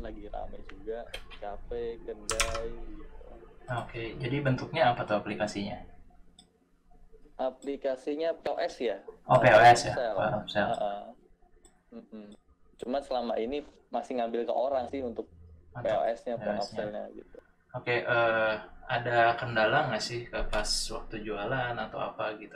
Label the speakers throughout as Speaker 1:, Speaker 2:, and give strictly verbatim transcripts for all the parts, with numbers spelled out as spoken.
Speaker 1: lagi rame juga, cafe, kedai gitu.
Speaker 2: Oke, jadi bentuknya apa tuh aplikasinya?
Speaker 1: Aplikasinya P O S ya,
Speaker 2: Oh,
Speaker 1: uh, point
Speaker 2: P O S
Speaker 1: of
Speaker 2: ya,
Speaker 1: sale.
Speaker 2: point of sale.
Speaker 1: Uh-uh. Mm-mm. Cuman selama ini masih ngambil ke orang sih untuk
Speaker 2: Untuk
Speaker 1: P O S-nya, point of
Speaker 2: P O S-nya.
Speaker 1: sale-nya gitu.
Speaker 2: Oke, eh, ada kendala nggak sih ke pas waktu jualan atau apa gitu?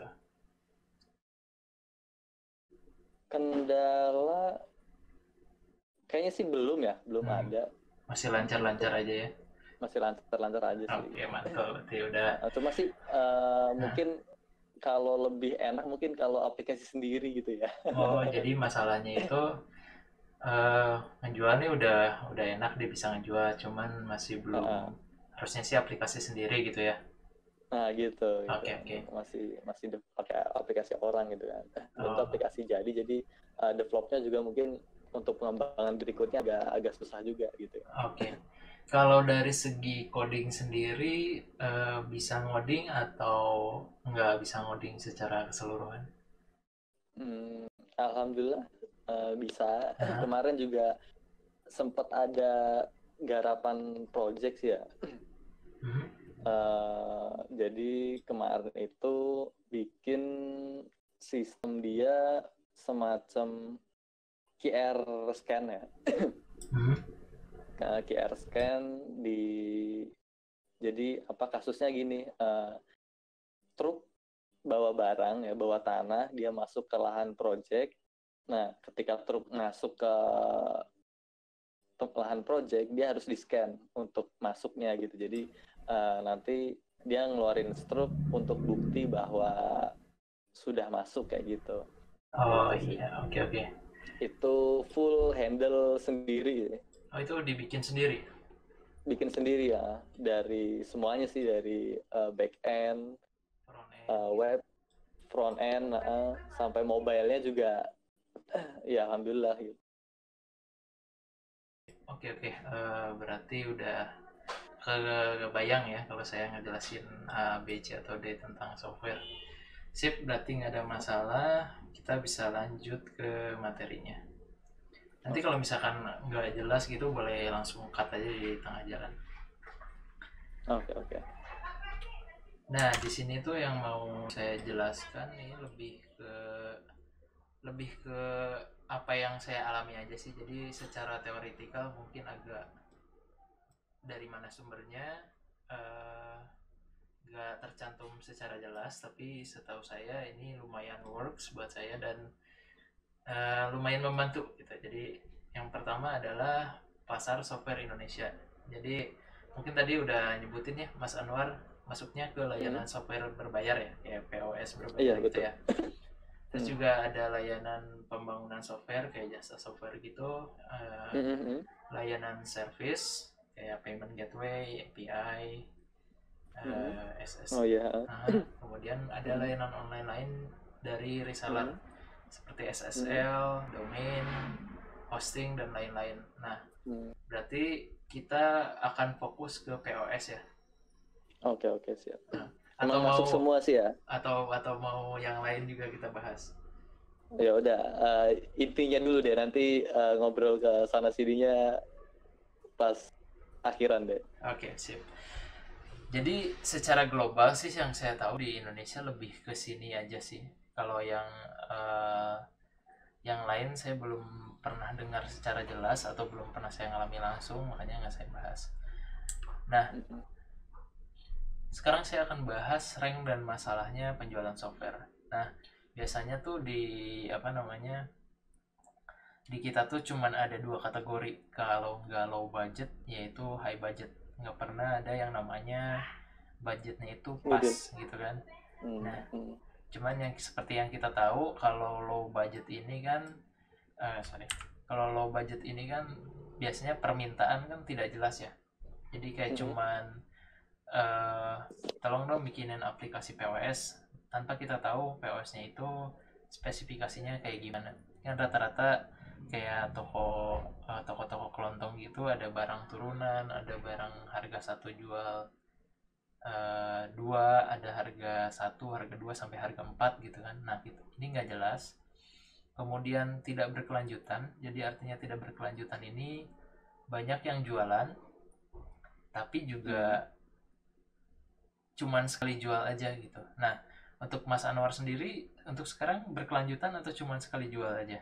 Speaker 1: Kendala kayaknya sih belum ya, belum
Speaker 2: Hmm,
Speaker 1: ada
Speaker 2: masih
Speaker 1: untuk
Speaker 2: lancar-lancar aja ya?
Speaker 1: masih lancar-lancar aja sih.
Speaker 2: Oke, mantul. Berarti udah.
Speaker 1: Uh, cuma sih uh,
Speaker 2: Nah,
Speaker 1: mungkin kalau lebih enak mungkin kalau aplikasi sendiri gitu ya.
Speaker 2: oh, jadi masalahnya itu eh ngejualnya udah udah enak dia bisa ngejual, cuman masih belum
Speaker 1: Uh-uh.
Speaker 2: harusnya sih aplikasi sendiri gitu ya.
Speaker 1: Nah gitu gitu
Speaker 2: Oke, oke.
Speaker 1: masih masih de- pakai aplikasi orang gitu kan. Belum tuh
Speaker 2: Oh,
Speaker 1: aplikasi jadi jadi uh, developnya juga mungkin untuk pengembangan berikutnya agak agak susah juga gitu.
Speaker 2: oke. Kalau dari segi coding sendiri, eh, bisa ngoding atau nggak bisa ngoding secara keseluruhan?
Speaker 1: Hmm, Alhamdulillah uh, bisa.
Speaker 2: Nah,
Speaker 1: Kemarin juga sempat ada garapan project sih ya.
Speaker 2: mhm,
Speaker 1: Uh, jadi kemarin itu bikin sistem dia semacam Q R scan ya.
Speaker 2: mhm,
Speaker 1: Q R scan di jadi apa kasusnya gini, uh, truk bawa barang ya, bawa tanah, dia masuk ke lahan project. Nah, ketika truk masuk ke lahan project, dia harus di scan untuk masuknya gitu. Jadi uh, nanti dia ngeluarin struk untuk bukti bahwa sudah masuk kayak gitu.
Speaker 2: oh
Speaker 1: Gitu sih.
Speaker 2: iya, oke, oke.
Speaker 1: Itu full handle sendiri,
Speaker 2: Oh, itu dibikin sendiri?
Speaker 1: bikin sendiri ya, dari semuanya sih, dari uh, back end,
Speaker 2: Front end
Speaker 1: uh,
Speaker 2: gitu?
Speaker 1: web, front end, uh, sampai mobile-nya juga ya alhamdulillah gitu.
Speaker 2: Oke, oke. Eh, berarti udah ke- kebayang ya kalau saya ngejelasin A, B, C, atau D tentang software. Sip, berarti nggak ada masalah. Kita bisa lanjut ke materinya. Nanti
Speaker 1: Oke,
Speaker 2: kalau misalkan nggak jelas gitu, boleh langsung cut aja di tengah jalan.
Speaker 1: oke, oke.
Speaker 2: Nah, di sini tuh yang mau saya jelaskan nih lebih ke lebih ke apa yang saya alami aja sih. Jadi secara teoretikal mungkin agak dari mana sumbernya eh, nggak tercantum secara jelas, tapi setahu saya ini lumayan works buat saya dan uh, lumayan membantu gitu. Jadi yang pertama adalah pasar software Indonesia. Jadi mungkin tadi udah nyebutin ya Mas Anwar masuknya ke
Speaker 1: Hmm,
Speaker 2: layanan software berbayar ya, kayak P O S
Speaker 1: iya
Speaker 2: berbayar gitu
Speaker 1: betul.
Speaker 2: ya. Terus
Speaker 1: Hmm.
Speaker 2: juga ada layanan pembangunan software kayak jasa software gitu, uh,
Speaker 1: Hmm, hmm, hmm.
Speaker 2: layanan service kayak payment gateway, A P I,
Speaker 1: Hmm.
Speaker 2: uh, S S.
Speaker 1: Oh iya.
Speaker 2: Uh, kemudian ada
Speaker 1: Hmm,
Speaker 2: layanan online lain dari reseller
Speaker 1: hmm,
Speaker 2: seperti
Speaker 1: hmm,
Speaker 2: S S L, domain, hosting dan lain-lain. Nah,
Speaker 1: hmm.
Speaker 2: berarti kita akan fokus ke P O S ya.
Speaker 1: Oke, oke, siap.
Speaker 2: Nah, atau
Speaker 1: Emang
Speaker 2: mau
Speaker 1: masuk semua sih ya.
Speaker 2: atau atau mau yang lain juga kita bahas.
Speaker 1: Ya udah, uh, intinya dulu deh, nanti uh, ngobrol ke sana sininya pas akhiran deh.
Speaker 2: Oke, sip. Jadi secara global sih yang saya tahu di Indonesia lebih ke sini aja sih. Kalau yang eh, yang lain saya belum pernah dengar secara jelas atau belum pernah saya ngalami langsung, makanya nggak saya bahas. Nah,
Speaker 1: Hmm.
Speaker 2: sekarang saya akan bahas rank dan masalahnya penjualan software. Nah, biasanya tuh di apa namanya di kita tuh cuman ada dua kategori. Kalau nggak low budget, yaitu high budget. Nggak pernah ada yang namanya budgetnya itu pas
Speaker 1: Middle.
Speaker 2: gitu kan.
Speaker 1: Hmm,
Speaker 2: Nah,
Speaker 1: hmm,
Speaker 2: cuman yang seperti yang kita tahu kalau low budget ini kan, eh, sorry, kalau low budget ini kan biasanya permintaan kan tidak jelas ya. Jadi kayak
Speaker 1: hmm,
Speaker 2: cuman eh, tolong dong bikinin aplikasi P O S tanpa kita tahu P O S-nya itu spesifikasinya kayak gimana. Kan rata-rata kayak toko eh, toko-toko kelontong gitu ada barang turunan, ada barang harga satu jual eh, dua, ada harga satu, harga dua sampai harga empat gitu kan. Nah, gitu. Ini nggak jelas. Kemudian tidak berkelanjutan. Jadi artinya tidak berkelanjutan ini banyak yang jualan, tapi juga cuman sekali jual aja gitu. Nah, untuk Mas Anwar sendiri, untuk sekarang berkelanjutan atau cuman sekali jual aja?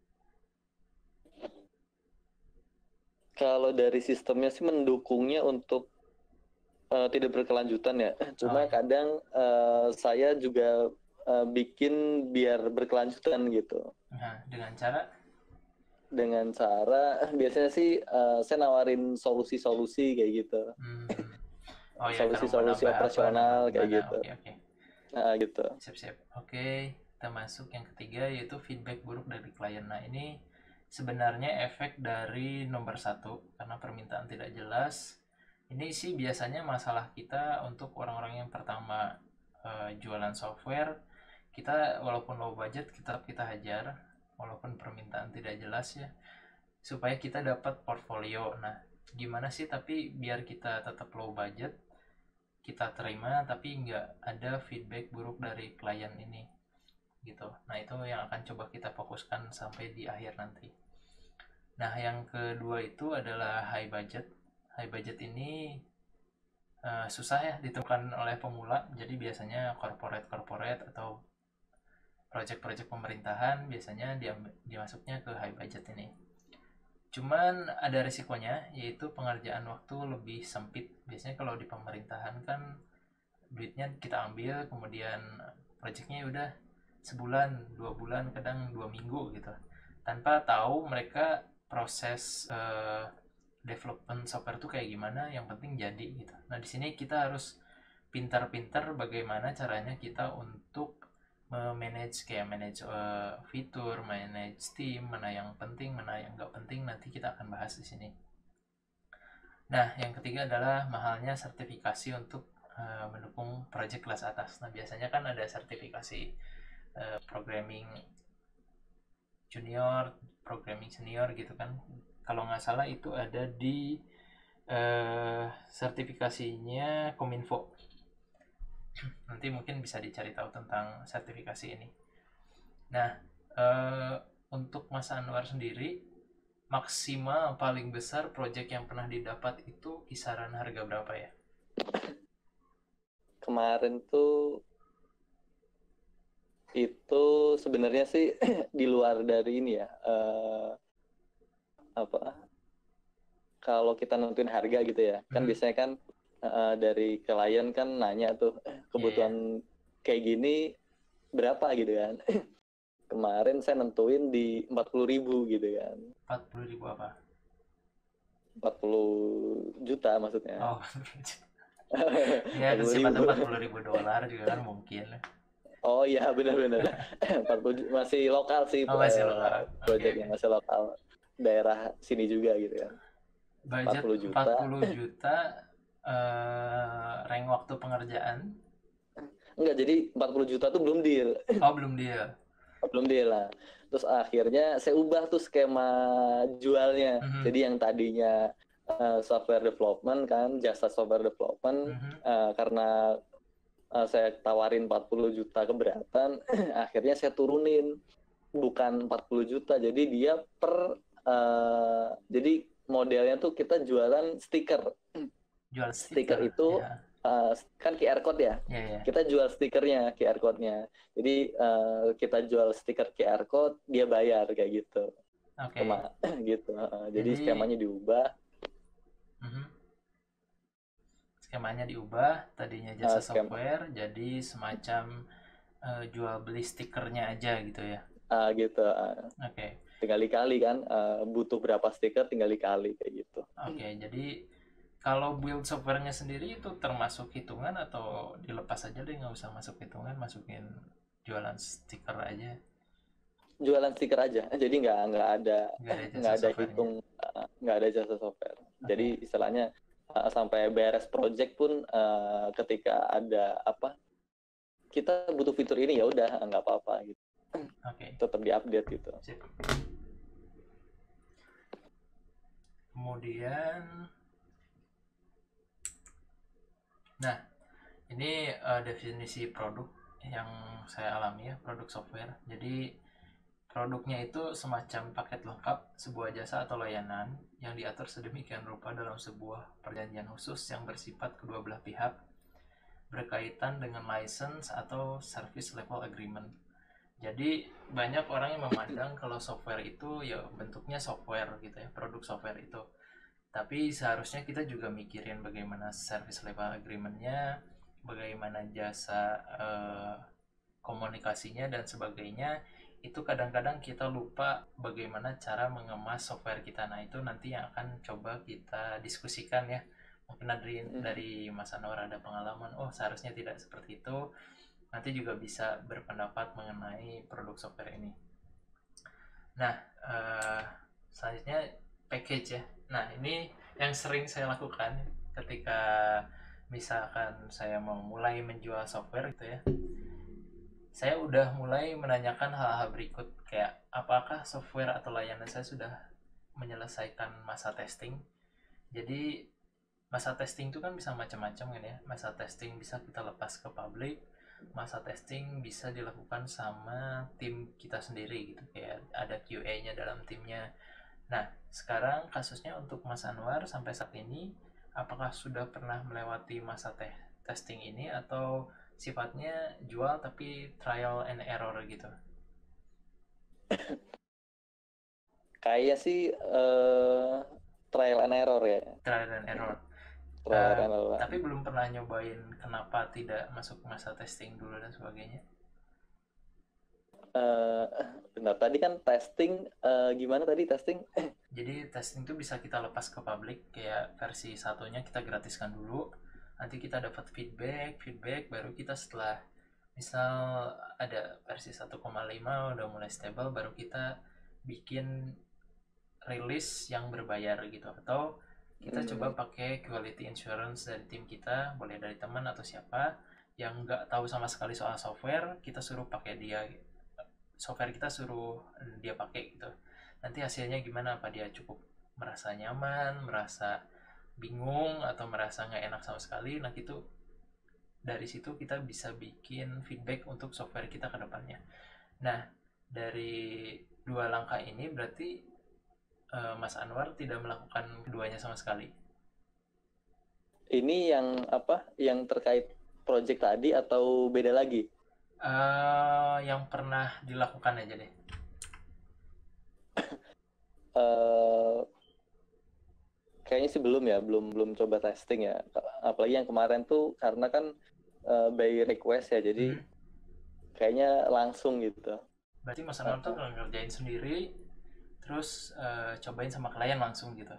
Speaker 1: Kalau dari sistemnya sih mendukungnya untuk uh, tidak berkelanjutan ya.
Speaker 2: Oh
Speaker 1: Cuma
Speaker 2: ya.
Speaker 1: kadang uh, saya juga uh, bikin biar berkelanjutan gitu.
Speaker 2: Nah, dengan cara
Speaker 1: Dengan cara biasanya sih uh, saya nawarin solusi-solusi kayak gitu.
Speaker 2: hmm, oh ya, kalau mau
Speaker 1: Solusi-solusi
Speaker 2: nambah apa, nambah
Speaker 1: operasional kayak
Speaker 2: gimana?
Speaker 1: gitu.
Speaker 2: Oke, oke.
Speaker 1: Nah, gitu.
Speaker 2: Siap-siap. Oke, kita masuk yang ketiga yaitu feedback buruk dari klien. Nah, ini sebenarnya efek dari nomor satu karena permintaan tidak jelas. Ini sih biasanya masalah kita untuk orang-orang yang pertama eh, jualan software. Kita walaupun low budget kita kita hajar walaupun permintaan tidak jelas ya supaya kita dapat portfolio. Nah, gimana sih tapi biar kita tetap low budget kita terima tapi nggak ada feedback buruk dari klien ini gitu. Nah, itu yang akan coba kita fokuskan sampai di akhir nanti. Nah, yang kedua itu adalah high budget. High budget ini uh, susah ya ditemukan oleh pemula. Jadi biasanya corporate-corporate atau project-project pemerintahan biasanya dia dimasuknya ke high budget ini. Cuman ada risikonya yaitu pengerjaan waktu lebih sempit. Biasanya kalau di pemerintahan kan duitnya kita ambil kemudian projectnya udah sebulan, dua bulan, kadang dua minggu gitu. Tanpa tahu mereka proses uh, development software tuh kayak gimana, yang penting jadi gitu. Nah, di sini kita harus pintar-pintar bagaimana caranya kita untuk manage kayak manage uh, fitur, manage team, mana yang penting, mana yang nggak penting, nanti kita akan bahas di sini. Nah, yang ketiga adalah mahalnya sertifikasi untuk uh, mendukung project kelas atas. Nah, biasanya kan ada sertifikasi uh, programming junior, programming senior gitu kan. Kalau nggak salah itu ada di uh, sertifikasinya Kominfo. Nanti mungkin bisa dicari tahu tentang sertifikasi ini. Nah, uh, untuk Mas Anwar sendiri, maksimal paling besar project yang pernah didapat itu kisaran harga berapa ya?
Speaker 1: Kemarin tuh itu sebenarnya sih di luar dari ini ya. Uh, apa? Kalau kita nentuin harga gitu ya, kan
Speaker 2: Hmm.
Speaker 1: biasanya kan uh, dari klien kan nanya tuh kebutuhan yeah. kayak gini berapa gitu kan. Kemarin saya nentuin di empat puluh ribu gitu kan.
Speaker 2: empat puluh ribu apa?
Speaker 1: empat puluh juta maksudnya.
Speaker 2: Oh, ya sifatnya empat puluh ribu dolar juga kan mungkin.
Speaker 1: Oh iya benar-benar. empat puluh masih lokal sih.
Speaker 2: Oh, masih lokal.
Speaker 1: Project yang okay, okay. masih lokal. Daerah sini juga gitu kan.
Speaker 2: Budget empat puluh juta. empat puluh juta uh, rank waktu pengerjaan.
Speaker 1: Enggak, jadi empat puluh juta tuh belum deal.
Speaker 2: Oh, belum deal.
Speaker 1: belum deal lah. Terus akhirnya saya ubah tuh skema jualnya. Mm-hmm. Jadi yang tadinya uh, software development kan, jasa software development, mm-hmm. uh, karena uh, saya tawarin empat puluh juta keberatan, akhirnya saya turunin bukan empat puluh juta. Jadi dia per uh, jadi modelnya tuh kita jualan stiker.
Speaker 2: Jual
Speaker 1: stiker, stiker itu ya. Uh, kan Q R code ya, yeah, yeah. Kita jual stikernya, Q R code-nya. Jadi uh, kita jual stiker Q R code, dia bayar kayak gitu.
Speaker 2: Oke. Okay.
Speaker 1: gitu. Uh, jadi, jadi skemanya diubah.
Speaker 2: Uh-huh. Skemanya diubah, tadinya jasa uh, software, jadi semacam uh, jual beli stikernya aja gitu ya.
Speaker 1: Uh, gitu. Uh.
Speaker 2: Oke. Okay.
Speaker 1: Tinggal dikali kan, uh, butuh berapa stiker, tinggal dikali kayak gitu.
Speaker 2: Oke, okay, jadi kalau build softwarenya sendiri itu termasuk hitungan atau dilepas aja deh, nggak usah masuk hitungan, masukin jualan stiker aja?
Speaker 1: Jualan stiker aja, jadi nggak nggak ada nggak ada, ada hitung, nggak ada jasa software. Okay. Jadi istilahnya uh, sampai beres project pun uh, ketika ada apa kita butuh fitur ini ya udah nggak apa-apa gitu.
Speaker 2: Oke. Okay.
Speaker 1: Tetap diupdate gitu.
Speaker 2: Sip. Kemudian nah, ini uh, definisi produk yang saya alami ya, produk software. Jadi produknya itu semacam paket lengkap sebuah jasa atau layanan yang diatur sedemikian rupa dalam sebuah perjanjian khusus yang bersifat kedua belah pihak berkaitan dengan license atau service level agreement. Jadi banyak orang yang memandang kalau software itu ya bentuknya software gitu ya, produk software itu. Tapi seharusnya kita juga mikirin bagaimana service level agreement-nya, bagaimana jasa eh, komunikasinya dan sebagainya. Itu kadang-kadang kita lupa bagaimana cara mengemas software kita. Nah, itu nanti yang akan coba kita diskusikan ya. Mungkin dari dari Mas Anwar ada pengalaman, oh seharusnya tidak seperti itu. Nanti juga bisa berpendapat mengenai produk software ini. Nah, uh, selanjutnya package ya. Nah, ini yang sering saya lakukan ketika misalkan saya mau mulai menjual software gitu ya. Saya udah mulai menanyakan hal-hal berikut, kayak apakah software atau layanan saya sudah menyelesaikan masa testing. Jadi masa testing itu kan bisa macam-macam kan ya. Masa testing bisa kita lepas ke publik, masa testing bisa dilakukan sama tim kita sendiri gitu, kayak ada Q A-nya dalam timnya. Nah, sekarang kasusnya untuk Mas Anwar sampai saat ini, apakah sudah pernah melewati masa te testing ini atau sifatnya jual tapi trial and error gitu?
Speaker 1: Kayaknya sih uh, trial and error ya.
Speaker 2: Trial and error.
Speaker 1: Trial
Speaker 2: Uh,
Speaker 1: and error.
Speaker 2: tapi belum pernah nyobain kenapa tidak masuk masa testing dulu dan sebagainya.
Speaker 1: Uh, benar, tadi kan testing, uh, gimana tadi testing?
Speaker 2: Jadi testing itu bisa kita lepas ke publik, kayak versi satunya kita gratiskan dulu, nanti kita dapat feedback, feedback baru kita setelah misal ada versi satu koma lima udah mulai stable, baru kita bikin rilis yang berbayar gitu, atau kita hmm. coba pakai quality insurance dari tim kita, boleh dari teman atau siapa yang nggak tahu sama sekali soal software, kita suruh pakai dia, software kita suruh dia pakai gitu. Nanti hasilnya gimana, apa dia cukup merasa nyaman, merasa bingung, atau merasa nggak enak sama sekali. Nah itu dari situ kita bisa bikin feedback untuk software kita ke depannya. Nah dari dua langkah ini berarti uh, Mas Anwar tidak melakukan keduanya sama sekali.
Speaker 1: Ini yang apa? Yang terkait project tadi atau beda lagi?
Speaker 2: Uh, yang pernah dilakukan aja deh.
Speaker 1: uh, kayaknya sih belum ya, belum belum coba testing ya. Apalagi yang kemarin tuh karena kan uh, by request ya, jadi hmm. kayaknya langsung gitu.
Speaker 2: Berarti Mas Anwar tuh kalau ngerjain sendiri, terus uh, cobain sama klien langsung gitu.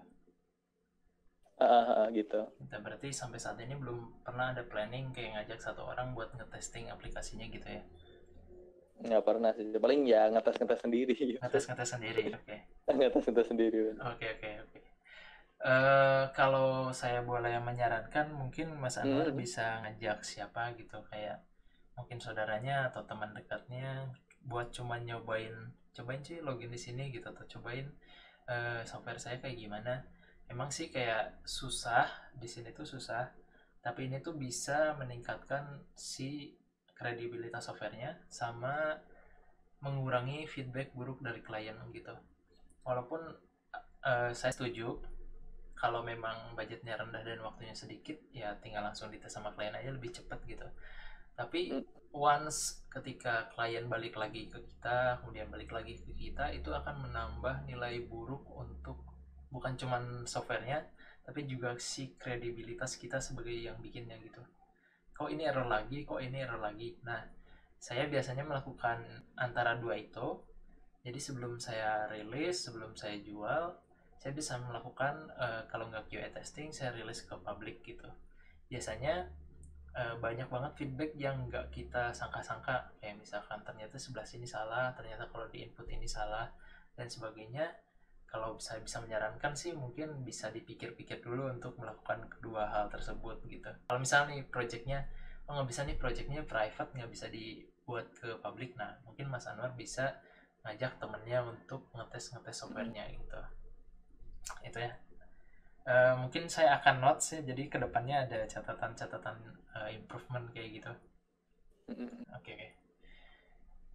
Speaker 1: Uh, uh, gitu.
Speaker 2: Nah, berarti sampai saat ini belum pernah ada planning kayak ngajak satu orang buat ngetesting aplikasinya gitu ya?
Speaker 1: Nggak pernah sih, paling ya ngetes-ngetes sendiri gitu.
Speaker 2: Ngetes-ngetes sendiri, oke. Okay.
Speaker 1: Ngetes-ngetes sendiri.
Speaker 2: Oke, okay, oke, okay, oke. Okay. Uh, kalau saya boleh menyarankan, mungkin Mas Anwar hmm. bisa ngajak siapa gitu, kayak mungkin saudaranya atau teman dekatnya, buat cuma nyobain, cobain sih login di sini gitu, atau cobain uh, software saya kayak gimana. Emang sih kayak susah, di sini tuh susah, tapi ini tuh bisa meningkatkan si kredibilitas softwarenya sama mengurangi feedback buruk dari klien gitu. Walaupun uh, saya setuju kalau memang budgetnya rendah dan waktunya sedikit, ya tinggal langsung dites sama klien aja lebih cepat gitu. Tapi once ketika klien balik lagi ke kita, kemudian balik lagi ke kita, itu akan menambah nilai buruk untuk bukan cuman softwarenya, tapi juga si kredibilitas kita sebagai yang bikinnya gitu. Kok ini error lagi, kok ini error lagi. Nah, saya biasanya melakukan antara dua itu. Jadi sebelum saya rilis, sebelum saya jual, saya bisa melakukan uh, kalau nggak Q A testing, saya rilis ke publik gitu. Biasanya uh, banyak banget feedback yang nggak kita sangka-sangka, kayak misalkan ternyata sebelah sini salah, ternyata kalau di input ini salah, dan sebagainya. Kalau saya bisa menyarankan sih mungkin bisa dipikir-pikir dulu untuk melakukan kedua hal tersebut gitu. Kalau misalnya nih projectnya, oh nggak bisa nih projectnya private, nggak bisa dibuat ke publik, nah mungkin Mas Anwar bisa ngajak temennya untuk ngetes-ngetes softwarenya gitu. Itu ya. Uh, mungkin saya akan notes ya, jadi kedepannya ada catatan-catatan uh, improvement kayak gitu. Oke. Okay, okay.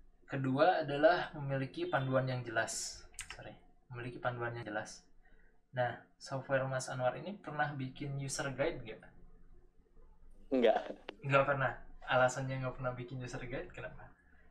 Speaker 2: Kedua adalah memiliki panduan yang jelas. Sorry. Memiliki panduan yang jelas. Nah, software Mas Anwar ini pernah bikin user guide nggak?
Speaker 1: Enggak.
Speaker 2: Nggak pernah. Alasannya nggak pernah bikin user guide kenapa?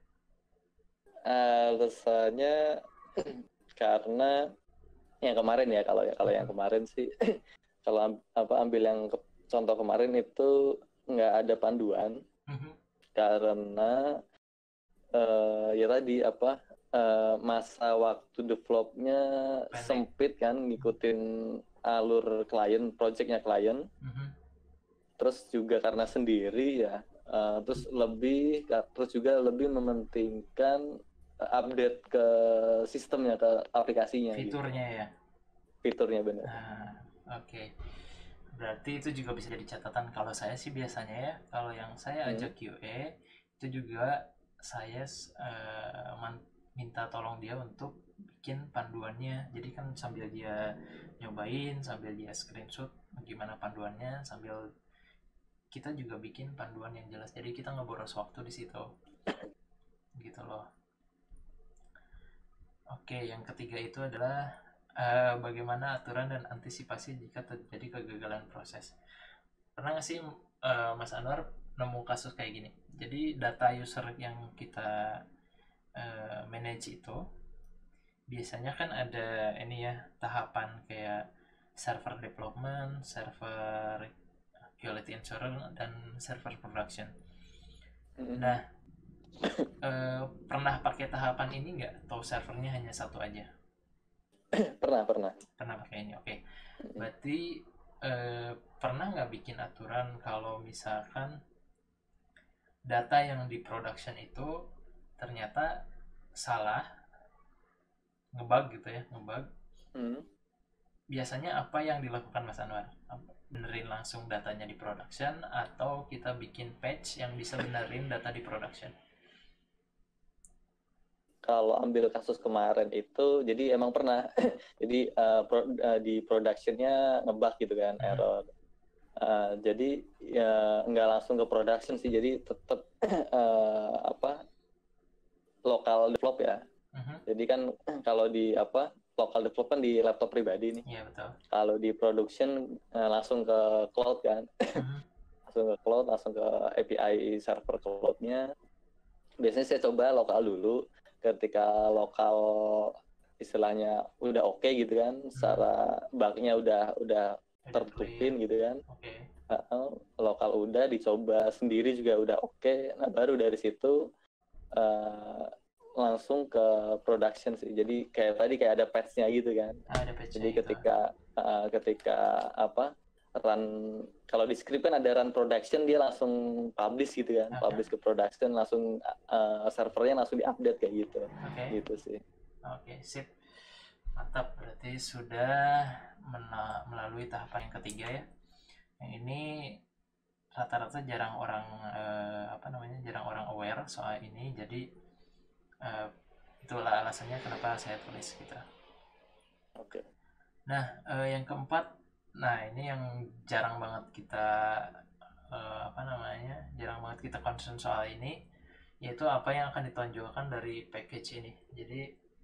Speaker 1: Alasannya karena yang kemarin ya, kalau ya kalau yang kemarin sih kalau am- apa ambil yang ke- contoh kemarin itu nggak ada panduan
Speaker 2: Mhm.
Speaker 1: karena eh, ya tadi apa eh, masa waktu developnya
Speaker 2: Pendek.
Speaker 1: sempit kan, ngikutin alur klien, projectnya klien.
Speaker 2: Mhm.
Speaker 1: Terus juga karena sendiri ya, eh, terus lebih terus juga lebih mementingkan eh, update ke sistemnya, ke aplikasinya gitu,
Speaker 2: Fiturnya ya.
Speaker 1: fiturnya benar.
Speaker 2: Nah, oke. Berarti itu juga bisa jadi catatan. Kalau saya sih biasanya ya, kalau yang saya
Speaker 1: Hmm.
Speaker 2: ajak Q A itu juga saya eh, man- minta tolong dia untuk bikin panduannya. Jadi kan sambil dia nyobain, sambil dia screenshot gimana panduannya, sambil kita juga bikin panduan yang jelas. Jadi kita nggak boros waktu di situ. Gitu loh. Oke, yang ketiga itu adalah eh, bagaimana aturan dan antisipasi jika terjadi kegagalan proses. Pernah nggak sih eh, Mas Anwar nemu kasus kayak gini? Jadi data user yang kita eh, manage itu biasanya kan ada ini ya tahapan kayak server development, server quality assurance, dan server production.
Speaker 1: Hmm.
Speaker 2: Nah, eh, pernah pakai tahapan ini nggak? Atau servernya hanya satu aja?
Speaker 1: Pernah pernah.
Speaker 2: Pernah pakai ini, oke. Berarti eh, pernah nggak bikin aturan kalau misalkan data yang di production itu ternyata salah, ngebug gitu ya, ngebug.
Speaker 1: Hmm.
Speaker 2: Biasanya apa yang dilakukan Mas Anwar? Benerin langsung datanya di production atau kita bikin patch yang bisa benerin data di production?
Speaker 1: Kalau ambil kasus kemarin itu, jadi emang pernah, jadi uh, pro, uh, di productionnya ngebug gitu kan,
Speaker 2: Mhm.
Speaker 1: error. Uh, jadi ya nggak langsung ke production sih, jadi tetap uh, apa lokal develop ya.
Speaker 2: Mhm.
Speaker 1: Jadi kan kalau di apa lokal develop kan di laptop pribadi nih.
Speaker 2: Iya betul.
Speaker 1: Kalau di production uh, langsung ke cloud kan,
Speaker 2: Mhm.
Speaker 1: langsung ke cloud, langsung ke A P I server cloud-nya. Biasanya saya coba lokal dulu. Ketika lokal istilahnya udah oke okay gitu kan, secara bug-nya udah udah
Speaker 2: Udah
Speaker 1: tertutupin
Speaker 2: clear.
Speaker 1: gitu kan.
Speaker 2: Oke.
Speaker 1: Uh, lokal udah dicoba sendiri juga udah oke. Okay. Nah baru dari situ uh, langsung ke production sih. Jadi kayak tadi kayak ada patch-nya gitu kan.
Speaker 2: Ah, ada patch-nya
Speaker 1: Jadi
Speaker 2: gitu.
Speaker 1: ketika uh, ketika apa run, kalau di script kan ada run production, dia langsung publish gitu kan,
Speaker 2: Oke.
Speaker 1: publish ke production, langsung uh, servernya langsung diupdate kayak gitu.
Speaker 2: Oke.
Speaker 1: Gitu sih.
Speaker 2: Oke, sip. Mantap, berarti sudah mena- melalui tahapan yang ketiga ya. Yang ini rata-rata jarang orang eh, apa namanya jarang orang aware soal ini, jadi eh, itulah alasannya kenapa saya tulis gitu.
Speaker 1: Oke.
Speaker 2: Nah, eh, yang keempat, nah ini yang jarang banget kita eh, apa namanya jarang banget kita concern soal ini, yaitu apa yang akan ditonjolkan dari package ini. Jadi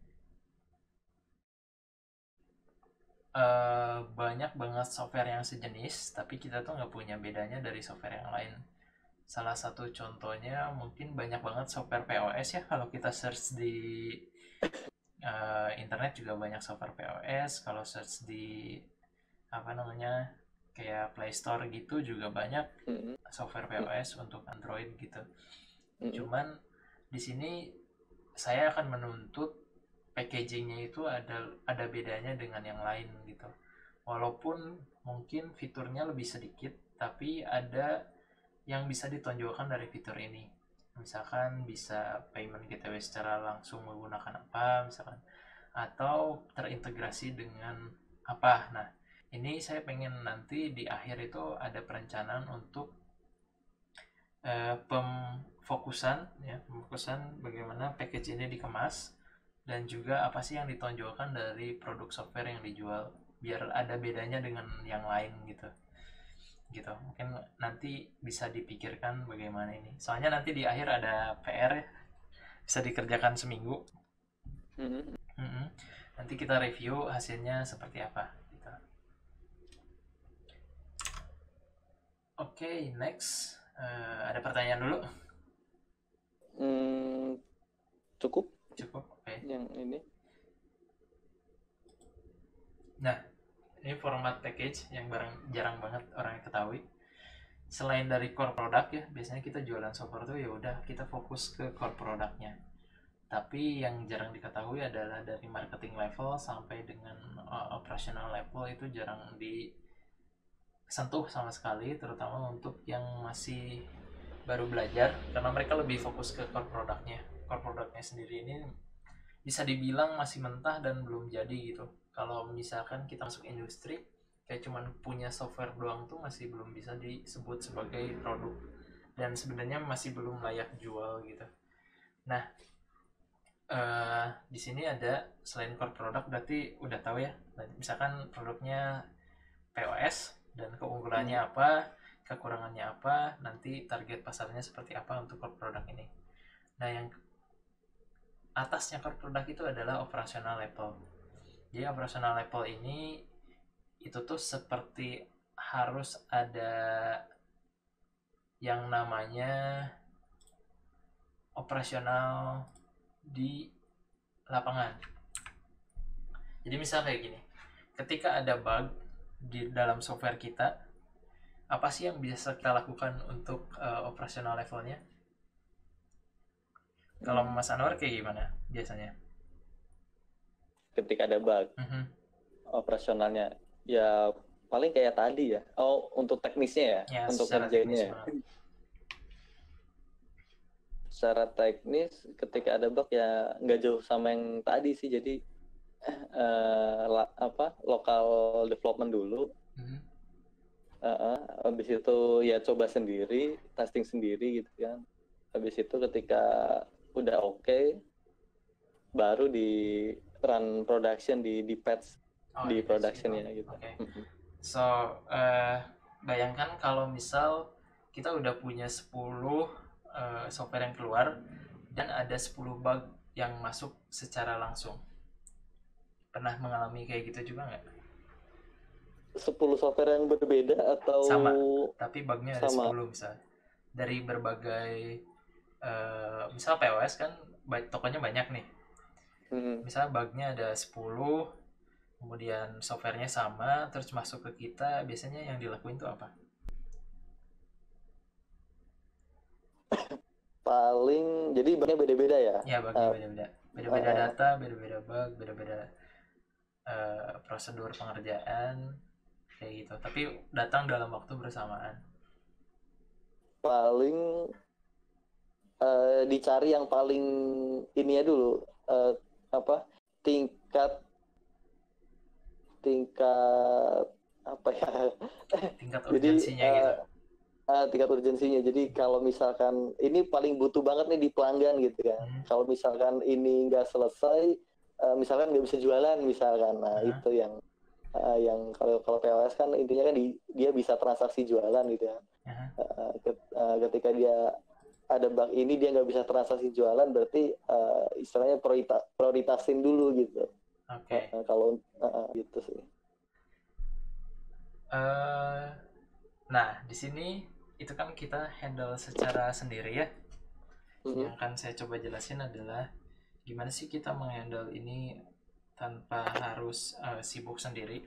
Speaker 2: eh, banyak banget software yang sejenis, tapi kita tuh nggak punya bedanya dari software yang lain. Salah satu contohnya mungkin banyak banget software P O S ya, kalau kita search di uh, internet juga banyak software P O S. Kalau search di apa namanya kayak Play Store gitu juga banyak
Speaker 1: Mm-hmm.
Speaker 2: software P O S untuk Android gitu.
Speaker 1: Mm-hmm.
Speaker 2: Cuman di sini saya akan menuntut packagingnya itu ada ada bedanya dengan yang lain gitu. Walaupun mungkin fiturnya lebih sedikit, tapi ada yang bisa ditonjolkan dari fitur ini. Misalkan bisa payment gateway secara langsung menggunakan apa, misalkan, atau terintegrasi dengan apa. Nah, ini saya pengen nanti di akhir itu ada perencanaan untuk eh, pemfokusan ya, pemfokusan bagaimana package ini dikemas dan juga apa sih yang ditonjolkan dari produk software yang dijual biar ada bedanya dengan yang lain gitu. Gitu mungkin nanti bisa dipikirkan bagaimana ini, soalnya nanti di akhir ada P R ya, bisa dikerjakan seminggu.
Speaker 1: Mm-hmm.
Speaker 2: Mm-mm. Nanti kita review hasilnya seperti apa gitu. Oke, next. Eh, ada pertanyaan dulu?
Speaker 1: Hmm, cukup
Speaker 2: Cukup, oke.
Speaker 1: yang ini.
Speaker 2: Nah, ini format package yang barang jarang banget orang yang ketahui. Selain dari core product ya, biasanya kita jualan software tuh ya udah kita fokus ke core produknya. Tapi yang jarang diketahui adalah dari marketing level sampai dengan uh, operational level itu jarang disentuh sama sekali, terutama untuk yang masih baru belajar, karena mereka lebih fokus ke core produknya. Core produknya sendiri ini bisa dibilang masih mentah dan belum jadi gitu. Kalau misalkan kita masuk industri kayak cuman punya software doang tuh masih belum bisa disebut sebagai produk dan sebenarnya masih belum layak jual gitu. Nah, uh, di sini ada selain core product berarti udah tahu ya. Misalkan produknya P O S dan keunggulannya
Speaker 1: Hmm.
Speaker 2: apa, kekurangannya apa, nanti target pasarnya seperti apa untuk core product ini. Nah, yang atasnya core product itu adalah operational level. Jadi operational level ini itu tuh seperti harus ada yang namanya operasional di lapangan. Jadi misal kayak gini, ketika ada bug di dalam software kita, apa sih yang bisa kita lakukan untuk uh, operasional levelnya? Kalau
Speaker 1: Hmm.
Speaker 2: Mas Anwar kayak gimana biasanya?
Speaker 1: Ketika ada bug
Speaker 2: Mm-hmm.
Speaker 1: operasionalnya, ya paling kayak tadi ya. Oh, untuk teknisnya ya,
Speaker 2: Ya,
Speaker 1: untuk
Speaker 2: secara teknis
Speaker 1: ngerjainnya ya.
Speaker 2: banget.
Speaker 1: Secara teknis, ketika ada bug ya nggak jauh sama yang tadi sih. Jadi eh, la- apa lokal development dulu.
Speaker 2: Mm-hmm.
Speaker 1: Uh, habis itu ya coba sendiri, testing sendiri gitu kan. Habis itu ketika udah oke, okay, baru di run production, di di patch
Speaker 2: Oh,
Speaker 1: di
Speaker 2: di patch gitu.
Speaker 1: productionnya gitu.
Speaker 2: Oke. Okay. So, uh, bayangkan kalau misal kita udah punya sepuluh uh, software yang keluar dan ada sepuluh bug yang masuk secara langsung. Pernah mengalami kayak gitu juga nggak?
Speaker 1: sepuluh software yang berbeda atau
Speaker 2: Sama, tapi bugnya ada
Speaker 1: sama?
Speaker 2: sepuluh misal. Dari berbagai, uh, misal P O S kan tokonya banyak nih.
Speaker 1: Hmm.
Speaker 2: Misal bugnya ada sepuluh, kemudian softwarenya sama, terus masuk ke kita, biasanya yang dilakuin tuh apa?
Speaker 1: Paling jadi bugnya beda-beda ya.
Speaker 2: Ya, bugnya
Speaker 1: Uh,
Speaker 2: beda-beda. Beda-beda
Speaker 1: uh,
Speaker 2: data, beda-beda bug, beda-beda uh, prosedur pengerjaan, kayak gitu. Tapi datang dalam waktu bersamaan.
Speaker 1: paling uh, dicari yang paling ini ya dulu, uh, apa tingkat tingkat apa ya?
Speaker 2: Tingkat
Speaker 1: Jadi
Speaker 2: urgensinya
Speaker 1: uh,
Speaker 2: gitu.
Speaker 1: uh, tingkat urgensinya. Jadi kalau misalkan ini paling butuh banget nih di pelanggan gitu kan.
Speaker 2: Hmm.
Speaker 1: Kalau misalkan ini nggak selesai, uh, misalkan nggak bisa jualan misalkan, nah
Speaker 2: Uh-huh.
Speaker 1: itu yang uh, yang kalau kalau P O S kan intinya kan di, dia bisa transaksi jualan gitu ya.
Speaker 2: Uh-huh.
Speaker 1: Uh, ket, uh, ketika dia ada bug ini dia nggak bisa transaksi jualan, berarti uh, istilahnya priorita, prioritasin dulu gitu.
Speaker 2: Oke. Okay.
Speaker 1: Uh, kalau uh, gitu sih.
Speaker 2: Uh, nah, di sini itu kan kita handle secara sendiri ya. Mm-hmm. Yang akan saya coba jelasin adalah gimana sih kita menghandle ini tanpa harus uh, sibuk sendiri.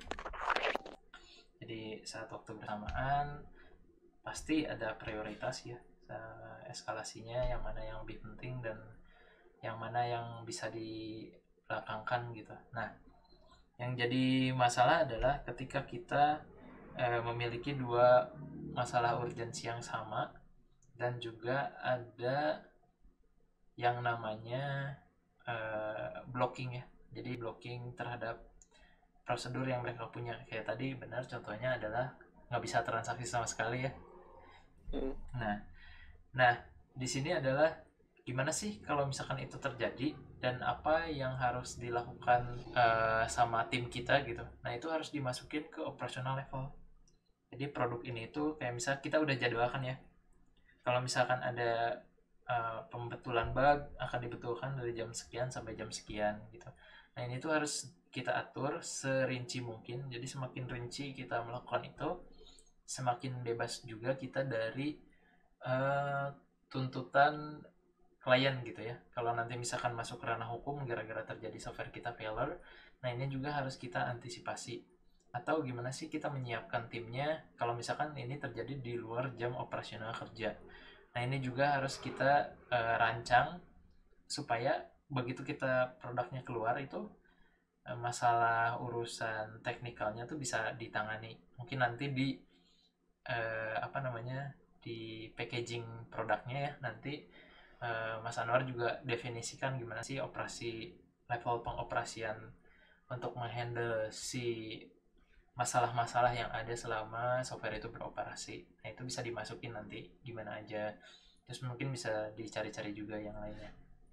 Speaker 2: Jadi saat waktu bersamaan pasti ada prioritas ya, eskalasinya yang mana yang lebih penting dan yang mana yang bisa dibelakangkan gitu. Nah, yang jadi masalah adalah ketika kita eh, memiliki dua masalah urgensi yang sama dan juga ada yang namanya eh, blocking ya. Jadi blocking terhadap prosedur yang mereka punya. Kayak tadi benar contohnya adalah nggak bisa transaksi sama sekali ya.
Speaker 1: Hmm.
Speaker 2: Nah, nah di sini adalah gimana sih kalau misalkan itu terjadi dan apa yang harus dilakukan uh, sama tim kita gitu. Nah itu harus dimasukin ke operational level. Jadi produk ini itu kayak misal kita udah jadwalkan ya. Kalau misalkan ada uh, pembetulan bug akan dibetulkan dari jam sekian sampai jam sekian gitu. Nah ini tuh harus kita atur serinci mungkin. Jadi semakin rinci kita melakukan itu, semakin bebas juga kita dari uh, tuntutan klien gitu ya. Kalau nanti misalkan masuk ke ranah hukum gara-gara terjadi software kita failure, nah ini juga harus kita antisipasi. Atau gimana sih kita menyiapkan timnya kalau misalkan ini terjadi di luar jam operasional kerja. Nah ini juga harus kita uh, rancang supaya begitu kita produknya keluar itu uh, masalah urusan teknikalnya tuh bisa ditangani. Mungkin nanti di uh, apa namanya di packaging produknya ya nanti uh, Mas Anwar juga definisikan gimana sih operasi level pengoperasian untuk menghandle si masalah-masalah yang ada selama software itu beroperasi. Nah itu bisa dimasukin nanti gimana aja. Terus mungkin bisa dicari-cari juga yang lainnya.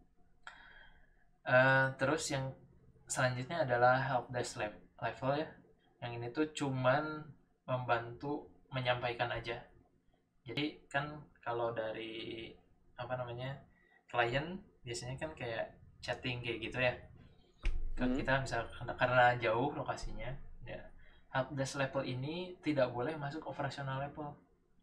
Speaker 2: Uh, terus yang selanjutnya adalah helpdesk level ya. Yang ini tuh cuman membantu menyampaikan aja. Jadi kan kalau dari apa namanya klien biasanya kan kayak chatting kayak gitu ya. Ke hmm. kita misalnya karena jauh lokasinya, ya helpdesk level ini tidak boleh masuk operasional level.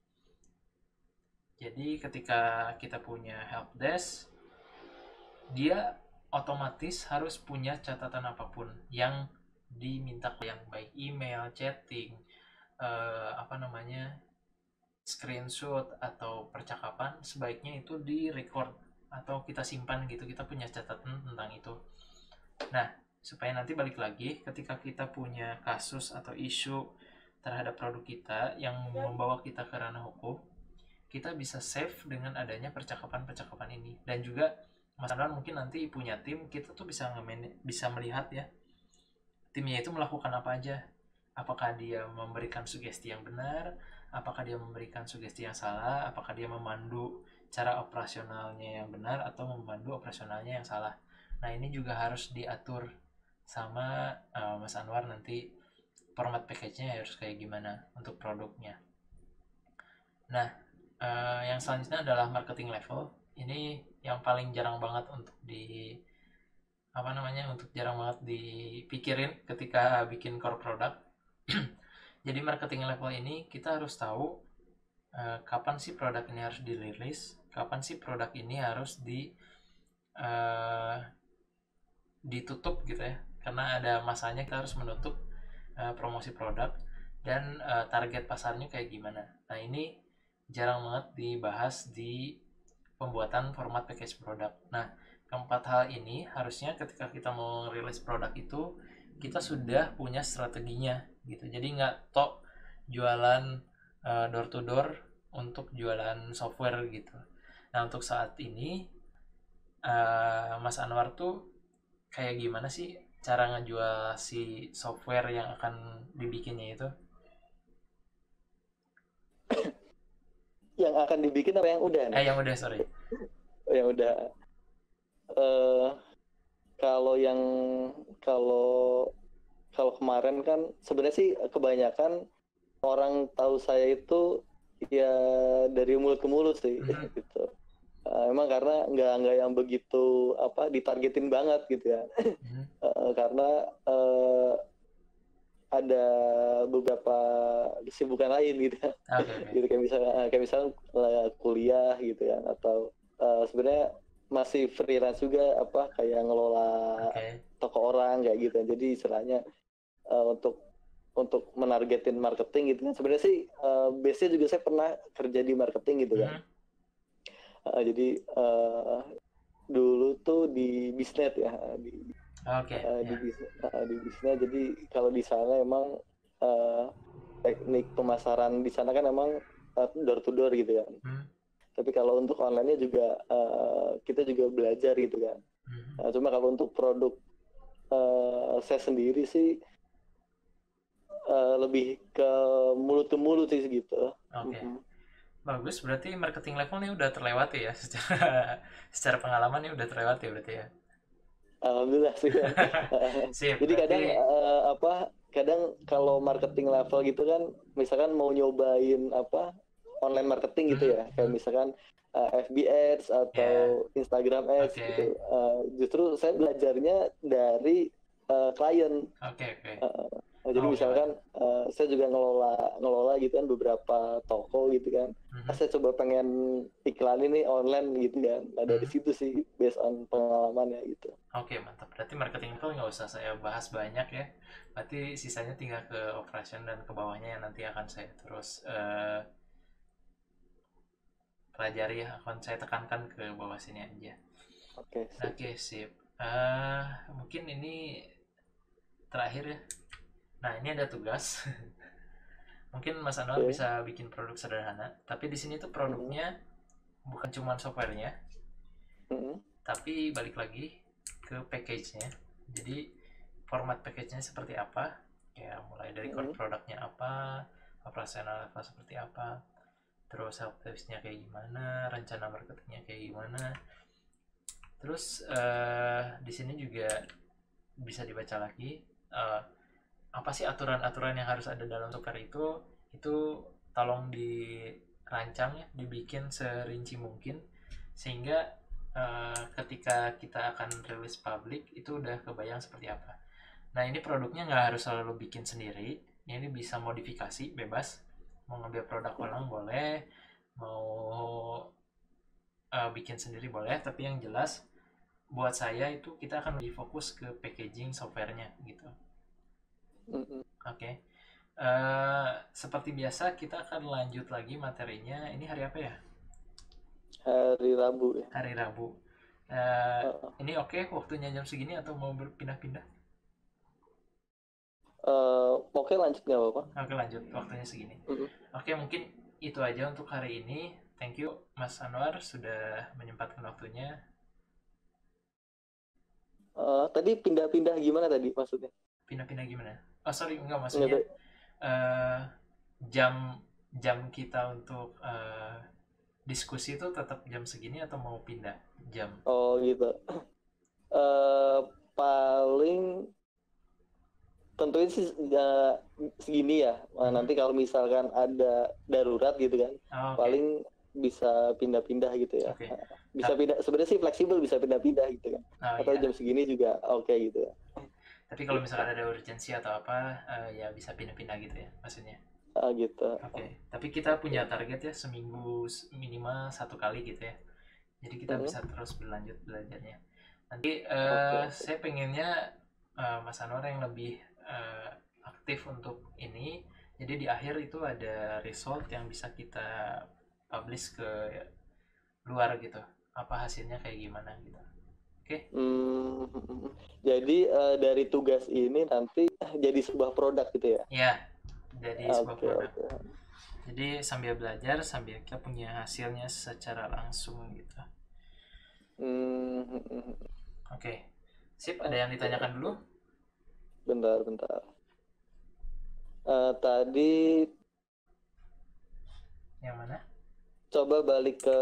Speaker 2: Jadi ketika kita punya helpdesk, dia otomatis harus punya catatan apapun yang diminta yang baik email, chatting, eh, apa namanya screenshot atau percakapan sebaiknya itu di record atau kita simpan gitu, kita punya catatan tentang itu. Nah supaya nanti balik lagi ketika kita punya kasus atau isu terhadap produk kita yang membawa kita ke ranah hukum, kita bisa save dengan adanya percakapan-percakapan ini. Dan juga Mas Anwar mungkin nanti punya tim, kita tuh bisa nge- bisa melihat ya timnya itu melakukan apa aja, apakah dia memberikan sugesti yang benar, apakah dia memberikan sugesti yang salah, apakah dia memandu cara operasionalnya yang benar atau memandu operasionalnya yang salah. Nah ini juga harus diatur sama uh, Mas Anwar nanti format package-nya harus kayak gimana untuk produknya. Nah uh, yang selanjutnya adalah marketing level. Ini yang paling jarang banget untuk di apa namanya untuk jarang banget dipikirin ketika bikin core product. Jadi marketing level ini kita harus tahu uh, kapan sih produk ini harus dirilis, kapan sih produk ini harus di uh, ditutup gitu ya, karena ada masanya kita harus menutup uh, promosi produk dan uh, target pasarnya kayak gimana. Nah ini jarang banget dibahas di pembuatan format package produk. Nah keempat hal ini harusnya ketika kita mau rilis produk itu kita sudah punya strateginya gitu. Jadi nggak tok jualan uh, door to door untuk jualan software gitu. Nah untuk saat ini uh, Mas Anwar tuh kayak gimana sih cara ngejual si software yang akan dibikinnya itu?
Speaker 1: Yang akan dibikin apa yang udah?
Speaker 2: Eh yang udah sorry.
Speaker 1: Yang udah. Uh, kalau yang kalau kalau kemarin kan sebenarnya sih kebanyakan orang tahu saya itu ya dari mulut ke mulut sih mm-hmm. gitu. Uh, emang karena nggak nggak yang begitu apa ditargetin banget gitu ya. Mm-hmm. uh, karena uh, ada beberapa kesibukan lain gitu ya. Okay, gitu kayak misalnya kayak misalnya kuliah gitu ya atau uh, sebenarnya masih freelance juga apa kayak ngelola okay. toko orang kayak gitu. Jadi istilahnya uh, untuk untuk menargetin marketing gitu kan sebenarnya sih uh, base-nya juga saya pernah kerja di marketing gitu kan. Mm-hmm. Uh, jadi uh, dulu tuh di Bisnet ya di
Speaker 2: okay,
Speaker 1: uh,
Speaker 2: yeah.
Speaker 1: di Bisnet uh, di Bisnet. Jadi kalau di sana emang uh, teknik pemasaran di sana kan emang uh, door to door gitu kan. Mm-hmm. Tapi kalau untuk online-nya juga uh, kita juga belajar gitu kan. Mm-hmm. Nah, cuma kalau untuk produk uh, saya sendiri sih Uh, lebih ke mulut ke mulut sih gitu.
Speaker 2: Oke. Okay. Mm-hmm. Bagus, berarti marketing level nih udah terlewati ya secara secara pengalaman nih udah terlewati berarti ya.
Speaker 1: Alhamdulillah sih. Sip, jadi berarti... kadang uh, apa kadang kalau marketing level gitu kan misalkan mau nyobain apa online marketing gitu ya. Kayak misalkan uh, F B Ads atau yeah. Instagram Ads okay. gitu. Uh, justru saya belajarnya dari uh, klien.
Speaker 2: Oke, okay, oke. Okay.
Speaker 1: Uh, Nah, jadi
Speaker 2: Oh,
Speaker 1: misalkan
Speaker 2: gimana?
Speaker 1: eh, saya juga ngelola ngelola gitu kan beberapa toko gitu kan. Ah,
Speaker 2: Mhm.
Speaker 1: saya coba pengen iklan ini online gitu kan. Nah dari
Speaker 2: Mhm.
Speaker 1: situ sih based on pengalamannya gitu.
Speaker 2: Oke, mantap. Berarti marketing itu nggak usah saya bahas banyak ya. Berarti sisanya tinggal ke operation dan ke bawahnya yang nanti akan saya terus eh, pelajari ya. Akan saya tekankan ke bawah sini aja.
Speaker 1: Oke,
Speaker 2: Nah,
Speaker 1: sip.
Speaker 2: oke, sip. Eh, mungkin ini terakhir ya. Nah, ini ada tugas. Mungkin Mas Anwar
Speaker 1: Oke.
Speaker 2: bisa bikin produk sederhana, tapi di sini tuh
Speaker 1: Mm-mm.
Speaker 2: produknya bukan cuma softwarenya,
Speaker 1: Mm-mm.
Speaker 2: tapi balik lagi ke package-nya. Jadi format package-nya seperti apa? Ya, mulai dari core
Speaker 1: Mm-mm.
Speaker 2: produknya apa, operasional level seperti apa, terus help desk-nya kayak gimana, rencana marketingnya kayak gimana. Terus eh, di sini juga bisa dibaca lagi eh, apa sih aturan-aturan yang harus ada dalam software itu. Itu tolong dirancang ya, dibikin serinci mungkin sehingga eh, ketika kita akan rilis publik itu udah kebayang seperti apa. Nah, ini produknya nggak harus selalu bikin sendiri, ini bisa modifikasi bebas, mau ngambil produk orang
Speaker 1: Mm-mm.
Speaker 2: boleh, mau eh, bikin sendiri boleh, tapi yang jelas buat saya itu kita akan lebih fokus ke packaging softwarenya gitu.
Speaker 1: Mm-mm.
Speaker 2: Oke. Okay. Eh, seperti biasa kita akan lanjut lagi materinya. Ini hari apa ya?
Speaker 1: Hari Rabu ya.
Speaker 2: Hari Rabu. Eh,
Speaker 1: Uh,
Speaker 2: ini oke okay, waktunya jam segini atau mau berpindah-pindah?
Speaker 1: uh, Oke, lanjut nggak apa-apa.
Speaker 2: Oke, lanjut. Waktunya segini.
Speaker 1: Mm-mm.
Speaker 2: Oke, mungkin itu aja untuk hari ini. Thank you Mas Anwar sudah menyempatkan waktunya.
Speaker 1: Uh, tadi pindah-pindah gimana tadi maksudnya?
Speaker 2: Pindah-pindah gimana? Oh, sorry, enggak,
Speaker 1: Nggak
Speaker 2: maksudnya
Speaker 1: tahu.
Speaker 2: eh, jam jam kita untuk eh, diskusi itu tetap jam segini atau mau pindah jam?
Speaker 1: Oh gitu. Eh paling tentunya sih nggak segini ya. Nah,
Speaker 2: Mhm.
Speaker 1: nanti kalau misalkan ada darurat gitu kan,
Speaker 2: Oh, oke. Okay.
Speaker 1: paling bisa pindah-pindah gitu ya.
Speaker 2: Oke. Okay.
Speaker 1: Bisa pindah, sebenarnya sih fleksibel bisa pindah-pindah gitu kan.
Speaker 2: Oh
Speaker 1: Atau jam
Speaker 2: iya.
Speaker 1: segini juga oke okay, gitu ya.
Speaker 2: Tapi kalau misalkan ada urgensi atau apa, eh, ya bisa pindah-pindah gitu ya, maksudnya.
Speaker 1: Ah, gitu.
Speaker 2: Oke. Okay. Tapi kita punya
Speaker 1: Oke.
Speaker 2: target ya seminggu minimal satu kali gitu ya. Jadi kita
Speaker 1: Mm-mm.
Speaker 2: bisa terus berlanjut belajarnya. Nanti
Speaker 1: Oke,
Speaker 2: eh,
Speaker 1: oke.
Speaker 2: saya pengennya eh, Mas Anwar yang lebih eh, aktif untuk ini. Jadi di akhir itu ada result yang bisa kita publish ke luar gitu. Apa hasilnya kayak gimana gitu. Oke? Okay?
Speaker 1: Hmm, jadi eh, dari tugas ini nanti jadi sebuah produk gitu ya.
Speaker 2: Ya, jadi sebuah
Speaker 1: Oke,
Speaker 2: produk.
Speaker 1: oke.
Speaker 2: Jadi sambil belajar, sambil kita punya hasilnya secara langsung gitu.
Speaker 1: Hmm, hmm, hmm.
Speaker 2: Oke, sip. Ada yang
Speaker 1: Oke,
Speaker 2: ditanyakan dulu?
Speaker 1: oke. Bentar, bentar. Eh, tadi
Speaker 2: Yang mana?
Speaker 1: coba balik ke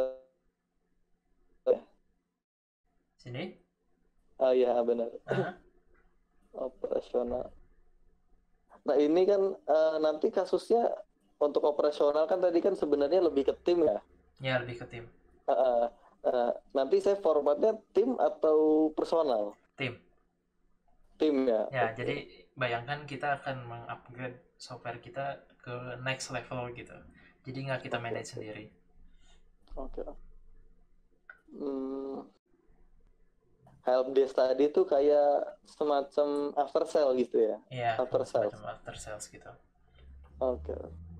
Speaker 2: Sini?
Speaker 1: ah ya benar
Speaker 2: Aha.
Speaker 1: operasional. Nah ini kan eh, nanti kasusnya untuk operasional kan tadi kan sebenarnya lebih ke tim ya.
Speaker 2: Ya, lebih ke tim.
Speaker 1: Eh, eh, nanti saya formatnya tim atau personal?
Speaker 2: Tim.
Speaker 1: Tim ya.
Speaker 2: Ya,
Speaker 1: Oke.
Speaker 2: jadi bayangkan kita akan mengupgrade software kita ke next level gitu. Jadi nggak kita
Speaker 1: Oke,
Speaker 2: manage
Speaker 1: oke.
Speaker 2: sendiri.
Speaker 1: Oke. Hmm, help desk tadi tuh kayak semacam after sale gitu ya.
Speaker 2: Iya,
Speaker 1: After sales.
Speaker 2: semacam after sales gitu.
Speaker 1: Oke.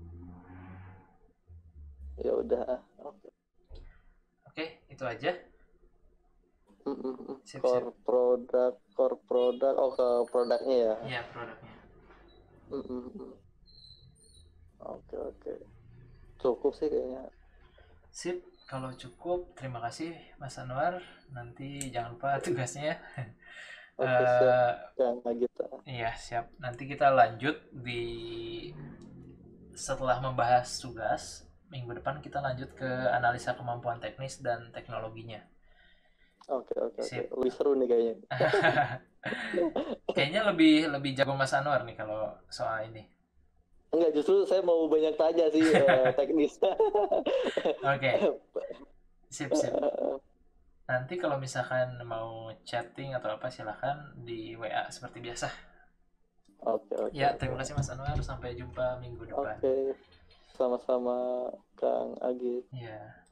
Speaker 1: Ya udah. Oke.
Speaker 2: Oke, itu aja.
Speaker 1: Mm, mm, mm.
Speaker 2: Sip, sip.
Speaker 1: Core produk, core produk. Oh ke produknya ya.
Speaker 2: Iya, produknya.
Speaker 1: Mm, mm, mm. Oke, oke. Cukup sih kayaknya.
Speaker 2: Sip, kalau cukup, terima kasih Mas Anwar. Nanti jangan lupa tugasnya.
Speaker 1: Oke, siap.
Speaker 2: Eh,
Speaker 1: Jangan gitu.
Speaker 2: iya, siap. Nanti kita lanjut di setelah membahas tugas. Minggu depan kita lanjut ke analisa kemampuan teknis dan teknologinya.
Speaker 1: Oke, oke, oke.
Speaker 2: Sip.
Speaker 1: Lebih seru nih kayaknya.
Speaker 2: Kayaknya lebih lebih jago Mas Anwar nih kalau soal ini.
Speaker 1: Enggak, justru saya mau banyak tanya sih eh, teknis.
Speaker 2: Oke, sip, sip. Nanti kalau misalkan mau chatting atau apa silahkan di W A seperti biasa.
Speaker 1: Oke, oke.
Speaker 2: Ya, terima kasih Mas Anwar. Sampai jumpa minggu depan.
Speaker 1: Oke, sama-sama Kang Agit.
Speaker 2: Ya.